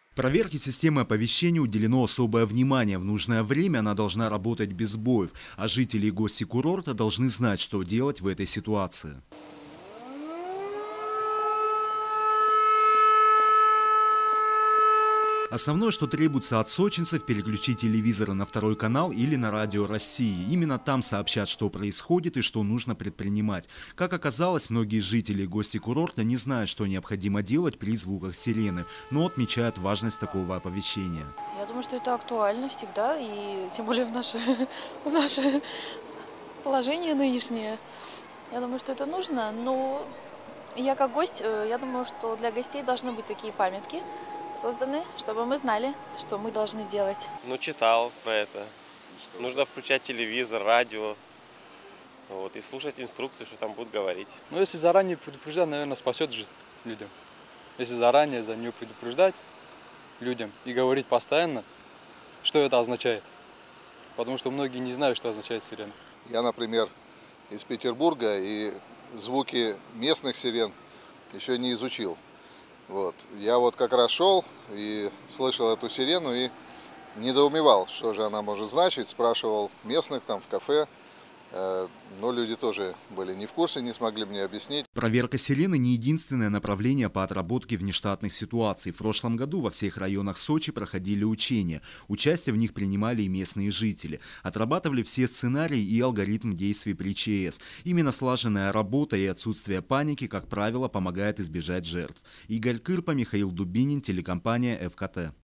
Проверке системы оповещения уделено особое внимание. В нужное время она должна работать без сбоев, а жители и гости курорта должны знать, что делать в этой ситуации. Основное, что требуется от сочинцев, переключить телевизоры на второй канал или на радио России. Именно там сообщат, что происходит и что нужно предпринимать. Как оказалось, многие жители и гости курорта не знают, что необходимо делать при звуках сирены, но отмечают важность такого оповещения. Я думаю, что это актуально всегда, и тем более в наше положение нынешнее. Я думаю, что это нужно, но я как гость, я думаю, что для гостей должны быть такие памятки созданы, чтобы мы знали, что мы должны делать. Ну, читал про это. Нужно включать телевизор, радио, вот, и слушать инструкцию, что там будут говорить. Ну, если заранее предупреждать, наверное, спасет жизнь людям. Если заранее за нее предупреждать людям и говорить постоянно, что это означает. Потому что многие не знают, что означает сирена. Я, например, из Петербурга, и звуки местных сирен еще не изучил. Вот. Я вот как раз шел и слышал эту сирену и недоумевал, что же она может значить. Спрашивал местных там в кафе, но люди тоже были не в курсе, не смогли мне объяснить. Проверка сирены не единственное направление по отработке внештатных ситуаций. В прошлом году во всех районах Сочи проходили учения. Участие в них принимали и местные жители. Отрабатывали все сценарии и алгоритм действий при ЧС. Именно слаженная работа и отсутствие паники, как правило, помогает избежать жертв. Игорь Кырпа, Михаил Дубинин, телекомпания ФКТ.